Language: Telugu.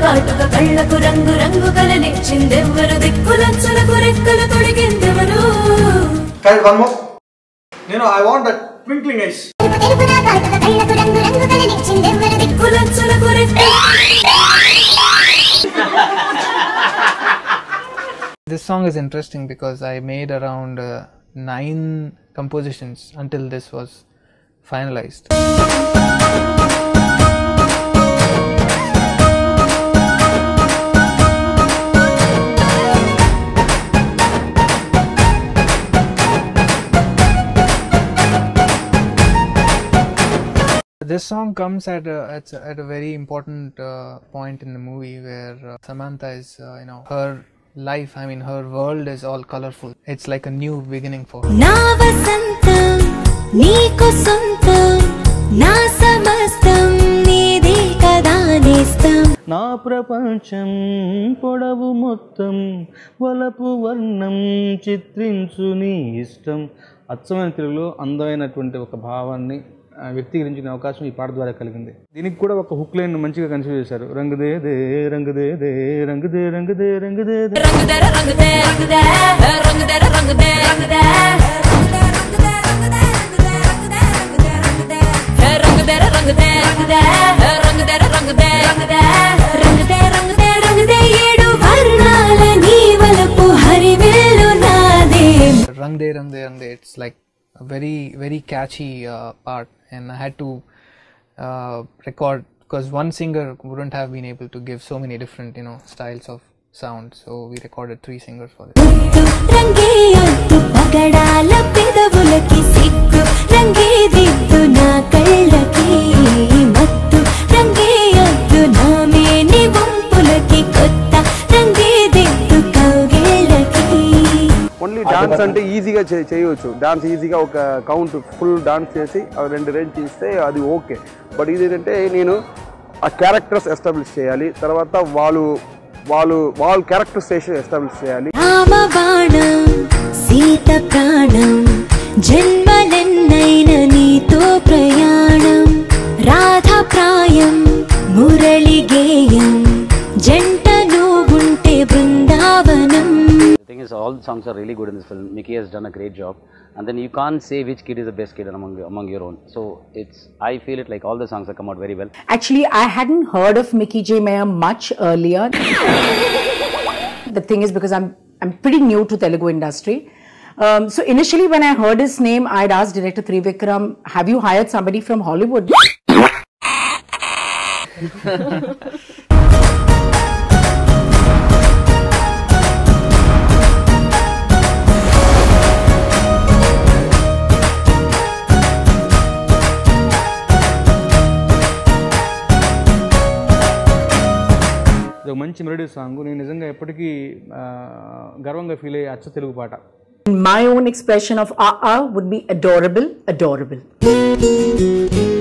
కాటుక కళ్ళకు రంగు రంగు కలనిచ్చిందెవ్వరు దిక్కులంచులకు రెక్కలు తొడిగిందెవరు one more. You know, I want that twinkling eyes. This song is interesting because I made around 9 compositions until this was finalized. This song comes at a very important point in the movie where Samantha is, her life, I mean her world is all colorful. It's like a new beginning for her. Na vasantam neeku santam na samastam needi kada nestam నా ప్రపంచం పొడవు మొత్తం వలపు వర్ణం చిత్రించు నీ ఇష్టం. అచ్చమైన తెలుగులో అందమైనటువంటి ఒక భావాన్ని వ్యక్తీకరించిన అవకాశం ఈ పాట ద్వారా కలిగింది. దీనికి కూడా ఒక హుక్ లైన్ మంచిగా కన్సిడర్ చేశారు. Rang De De Rang De De Rang De Rang De Rang De Rang De Rang De Rang De Rang De Rang De Rang De Rang De Rang De Rang De, it's like a very very catchy part, and I had to record because one singer wouldn't have been able to give so many different styles of sound, so we recorded 3 singers for this. Only dance అంటే ఈజీగా చేయవచ్చు. డాన్స్ ఈజీగా ఒక కౌంట్ ఫుల్ డాన్స్ చేసి 2 రేంజ్ ఇస్తే అది ఓకే. బట్ ఇది ఏంటంటే నేను ఆ క్యారెక్టర్స్ ఎస్టాబ్లిష్ చేయాలి, తర్వాత వాళ్ళు క్యారెక్టరైజేషన్ ఎస్టాబ్లిష్ చేయాలి. సీత ప్రాణం జన్మలెన్నైన నీతో ప్రయాణం రాధా ప్రాయం మురళి గేయం జంటను ఉంటే Brindavanam. The thing is, all the songs are really good in this film. Mickey has done a great job, and then you can't say which kid is the best kid among your own. So I feel it like all the songs have come out very well. Actually, I hadn't heard of Mickey J. Meyer much earlier. The thing is, because I'm pretty new to Telugu industry. So initially when I heard his name, I'd asked director Trivikram, have you hired somebody from Hollywood? ఇది ఒక మంచి మెలోడీ సాంగ్. నేను నిజంగా ఎప్పటికీ గర్వంగా ఫీల్ అయ్యే అచ్చ తెలుగు పాట. My own expression of would be adorable, adorable.